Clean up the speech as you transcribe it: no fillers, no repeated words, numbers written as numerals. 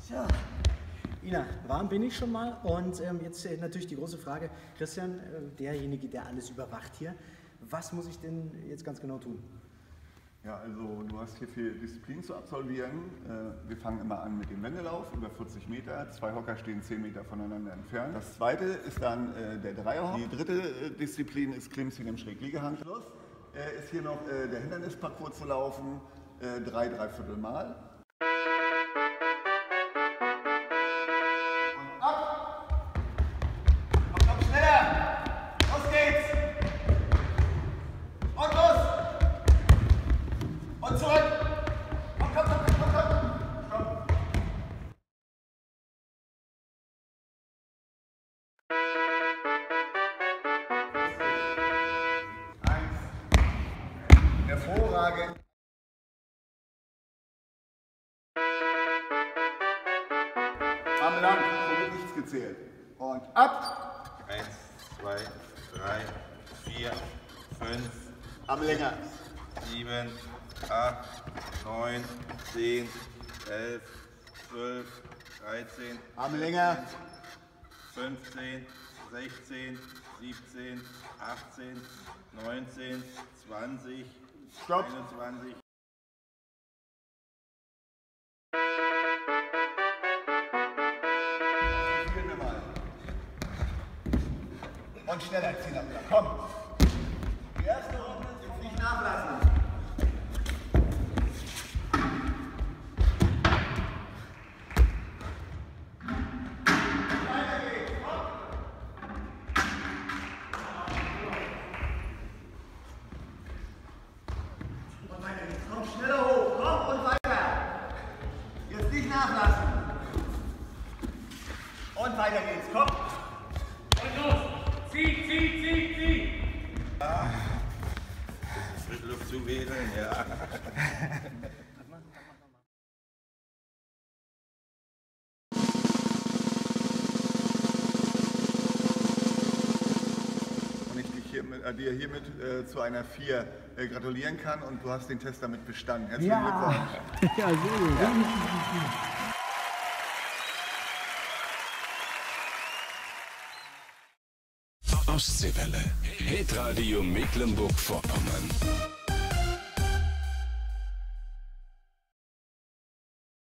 Tja, Ina, warm bin ich schon mal und jetzt natürlich die große Frage, Christian, derjenige, der alles überwacht hier, was muss ich denn jetzt ganz genau tun? Ja, also du hast hier 4 Disziplinen zu absolvieren. Wir fangen immer an mit dem Wendelauf über 40 Meter. 2 Hocker stehen 10 Meter voneinander entfernt. Das zweite ist dann der Dreierhock. Die dritte Disziplin ist Klimmzüge im Schrägliegehandgriff. Schluss ist hier noch der Hindernisparcours zu laufen, 3 3/4 Mal. Und ab! Komm schneller! Los geht's! Und los! Und zurück! Komm, komm, komm, komm, komm! Stopp! Hervorragend! Arme lang, so wird nichts gezählt. Und ab! 1, 2, 3, 4, 5, Arme länger. 7, 8, 9, 10, 11, 12, 13, Arme länger. 15, 16, 17, 18, 19, 20, Stopp. 21. Probieren wir mal. Und schneller ziehen ab. Komm. Die erste Runde ist nicht nachlassen. Weiter geht's. Komm. Und weiter geht's. Komm schneller hoch. Komm und weiter. Jetzt nicht nachlassen. Und weiter geht's. Komm. Und los! Zieh! Frischluft zu wedeln, ja. Und ich dir hiermit zu einer 4 gratulieren kann und du hast den Test damit bestanden. Herzlichen Glückwunsch. Ja, sehr gut. Ostseewelle. Hitradio Mecklenburg-Vorpommern.